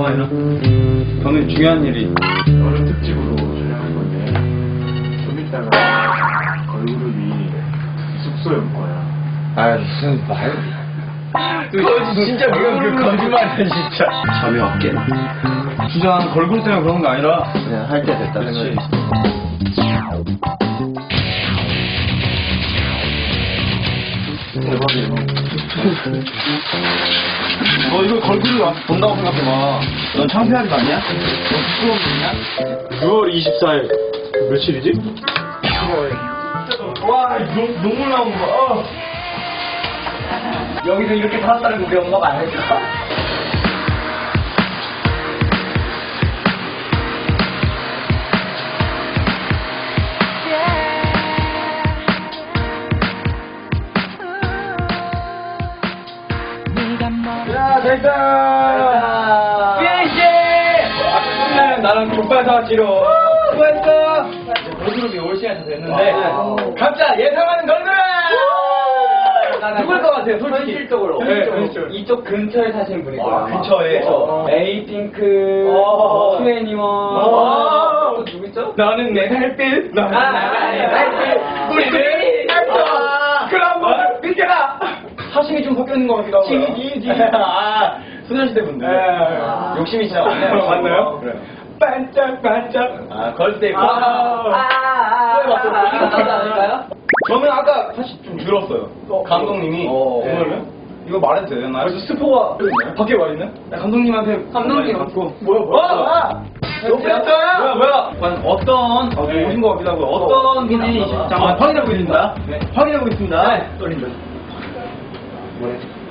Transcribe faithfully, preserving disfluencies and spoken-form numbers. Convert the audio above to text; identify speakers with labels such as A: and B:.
A: 영화에는 저는 중요한 일이
B: 여름 특집으로 촬영할 건데 좀 이따가 걸그룹이 숙소에 올 거야.
A: 아 무슨 말? 거짓 진짜 그건 그 거짓말이야 진짜. 잠이 없게. 주장 걸그룹 때문에 그런 게 아니라 그냥 할 때 됐다. 그렇지. 대박이야. 너 이거 걸그룹 와서 본다고 생각해봐. 넌 창피하지 않냐? 넌 부끄럽냐? 유월 이십사일 며칠이지? 와, 눈, 눈물 나온 거 봐. 어. 여기서 이렇게 살았다는 거 우리 엄마가 안 해줄까? 야, 됐다! 피니시! 아까 나랑 족발 사왔지로. 수고했어! 걸그룹이 올 시간이 다 됐는데, 각자 예상하는 걸그룹! 누굴 것 같아요, 솔직히? 현실적으로. 네, 현실적으로. 이쪽 근처에 사시는 분일 거예요. 아, 근처에? 그쵸. 에이핑크, 투애니원. 또 누구 있죠? 나는 내 달빛. 나는 내 달빛. 우리 내 달빛. 그럼 뭐, 믿겨라! 사심이 좀 섞여있는 것 같기도 하고. 지지. 아, 소녀시대 분들. 아, 욕심이 진짜 많네요. 맞나요? 그래요. 반짝반짝. 아, 걸스데이. 아, 아, 아. 이거 맞지 않을까요? 저는 아까 사실 좀 들었어요. 어, 감독님이. 어, 오늘은? 이거 말해도 되나요? 벌써 스포가 밖에 와있네? 감독님한테. 감독님. 뭐야, 뭐야? 높였다! 뭐야, 뭐야? 과연 어떤, 어, 네. 오신 것 같기도 하고, 어떤 분이, 잠깐만, 확인해보겠습니다. 네. 확인해보겠습니다. 네. 떨린다. 뭐래?